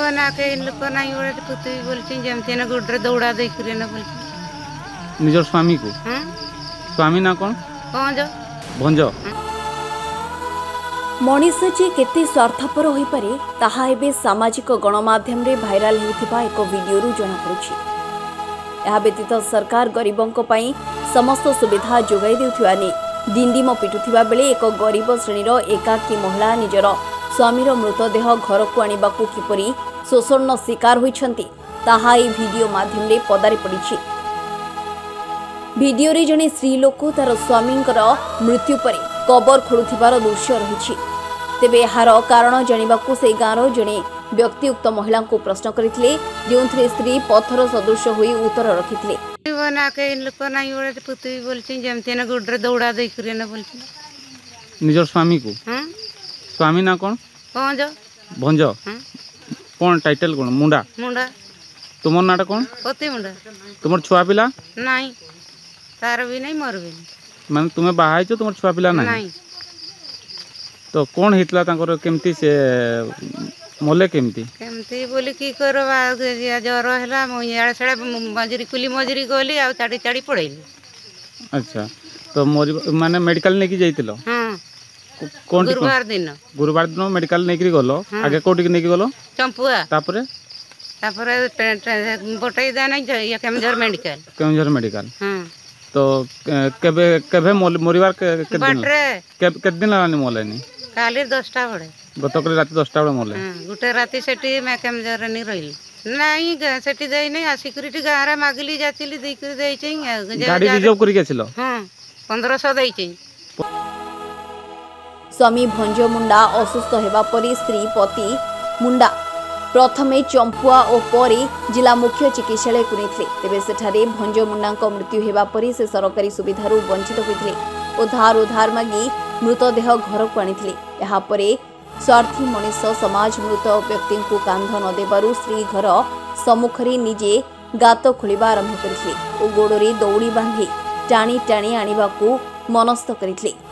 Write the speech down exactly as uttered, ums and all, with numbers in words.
ना के लोक नहीं बोले पुतु बोलछिन जेमते ना गुडरे दौड़ा दे करे ना बोलछिन निजर स्वामी को हां स्वामी ना कौन भंज भंज मनीष जे केते स्वार्थपर होई पारे ताहा एबे सामाजिक गणमाध्यम रे भाइराल हेउथिबा एक वीडियो रु जणा पड़ुछि। एहा व्यतीत सरकार गरीबों पई समस्त सुविधा जोगाई देउथिबा ने डिंडिम पिटुथिबा बेले एक गरीब श्रेणीर एकाकी महिला निजर स्वामीर मृतदेह घर को आनिबाकू किपरि शोषण शिकार होइछन्ति ताहा ए वीडियो माध्यम रे पदारे पड़िछि। वीडियो रे जने स्त्री लोक तार स्वामींकर मृत्यु परे कबर खोलुथिबार दृश्य रहिछि। तेबे एहार कारण जानिबाकू से गाँर जने व्यक्ति उक्त महिला को प्रश्न करथिले जोंथरे स्त्री पत्थर सदृश होई उत्तर रखिथिले। बना के लोक नहीं बोले पुतु बोलछिन जेमते ना गुडरे दौड़ा दे करे ना बोलछिन निजर स्वामी को हां स्वामी ना कौन भंज भंज कौन टाइटल कौन मुंडा मुंडा तुमर नाटा कौन पति मुंडा तुमर छुआ पिला नहीं तार भी नहीं मर भी माने तुमे बाहाय छ तुमर छुआ पिला नहीं नहीं तो कौन हितला तांकर केमती से मोले केमती केमती बोली की करबा जर हैला मुयाड़ छड़ा मजूरी कुली मजूरी गली आ चाडी चाडी पड़ैली। अच्छा तो मोरी माने मेडिकल नेकी जाइतिलो हां कोन गुरुवार दिन गुरुवार दिन मेडिकल नेकी गलो आगे कोटी के नेकी गलो चंपुआ तापरे तापरे बटई दा नहीं या केमझर मेडिकल केमझर मेडिकल हां तो केबे केबे मोरीवार के के दिन के के दिन लानी मोलेनी काली दसटा बड़े गतकाली रात दसटा बड़े मोले हां गुटे राती सेठी मैं केमझर नहीं रहिल नहीं सेठी देई नहीं आ सिक्योरिटी गारा मागली जातिली देई कर देई छै गाड़ी रिजर्व करि गेछिलो हां पंद्रह सौ देई छै। स्वामी भंज मुंडा असुस्थ हेबा परी स्त्री पति मुंडा प्रथमे चंपुआ और परे जिला मुख्य चिकित्सालय को नहीं तेबे सेठारे भंज मुंडा मृत्यु हेबा परी से सरकारी सुविधारू वंचित होते और धार उधार मागी मृतदेह घर को आनी यहाँ स्वार्थी मनीष समाज मृत व्यक्ति को कांध न देबारु स्त्री घर सम्मुखरे निजे गात खोलिबा आरंभ करथिले और गोड़े दौड़ी बांधी टाणी टाणी आनिबाकू मनस्थ करथिले।